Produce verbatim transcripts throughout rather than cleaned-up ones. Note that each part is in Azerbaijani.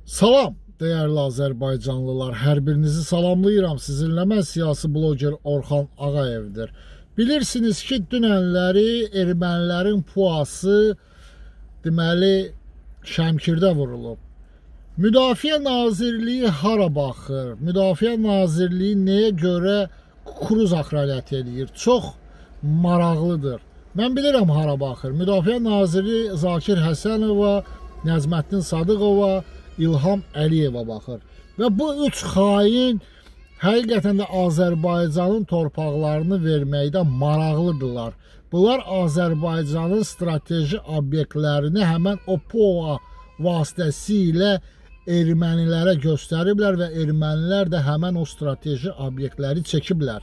Salam değerli Azərbaycanlılar, hər birinizi salamlayıram. Sizinlə mən siyasi bloger Orxan Ağayevdir. Bilirsiniz ki, dünənləri ermənilərin puası deməli Şəmkirdə vurulub. Müdafiə Nazirliyi hara baxır? Müdafiə Nazirliyi nəyə görə kruz axrariyyət edir? Çox maraqlıdır. Mən bilirəm hara baxır. Müdafiə Naziri Zakir Həsənova, Nəzməddin Sadıqova, İlham Əliyeva baxır. Və bu üç xain həqiqətən də Azərbaycanın torpaqlarını verməkdə maraqlıdırlar. Bunlar Azərbaycanın strateji obyektlərini həmən o P O A vasitəsilə ermənilərə göstəriblər və ermənilər də həmən o strateji obyektləri çəkiblər.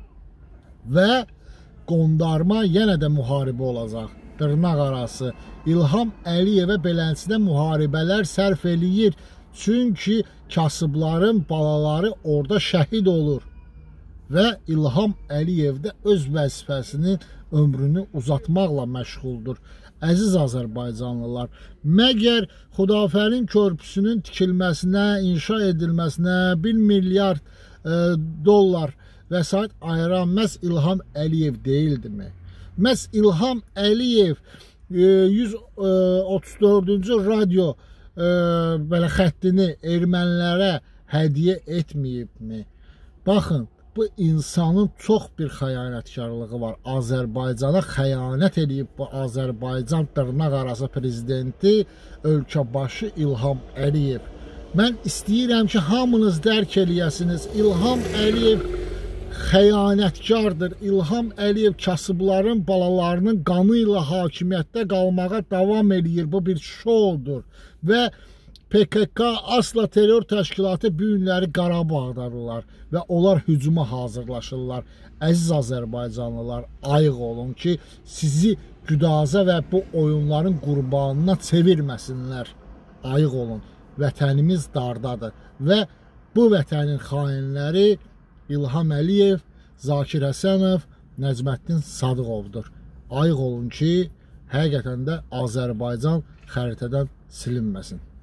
Və qondarma yenə də müharibə olacaq. Dırnaq arası. İlham Əliyevə beləsinə müharibələr sərf eləyir. Çünki kasıbların balaları orada şəhid olur. Və İlham Əliyev də öz vəzifəsinin ömrünü uzatmaqla məşğuldur. Əziz Azərbaycanlılar, məgər Xudafərin körpüsünün tikilməsinə, inşa edilməsinə bir milyard e, dollar vəsait ayıran məhz İlham Əliyev deyildimi? Məhz İlham Əliyev yüz otuz dördüncü radyo e, belə xəttini ermənilərə hədiyyə etməyibmi? Baxın, bu insanın çox bir xəyanətkarlığı var. Azərbaycana xəyanət edib bu Azərbaycan dırnaq arası prezidenti, ölkə başı İlham Əliyev. Mən istəyirəm ki, hamınız dərk eləyəsiniz. İlham Əliyev xəyanətkardır. İlham Əliyev kasıbların balalarının qanı ilə hakimiyyətdə qalmağa davam eləyir. Bu bir şoudur. Və P K K asla terror təşkilatı bu günləri Qarabağdadırlar və onlar hücuma hazırlaşırlar. Əziz Azərbaycanlılar, ayıq olun ki, sizi güdaza və bu oyunların qurbanına çevirməsinlər. Ayıq olun. Vətənimiz dardadır və bu vətənin xainləri İlham Əliyev, Zakir Həsənov, Nəzməddin Sadıqovdur. Ayıq olun ki, həqiqətən də Azərbaycan xəritədən silinməsin.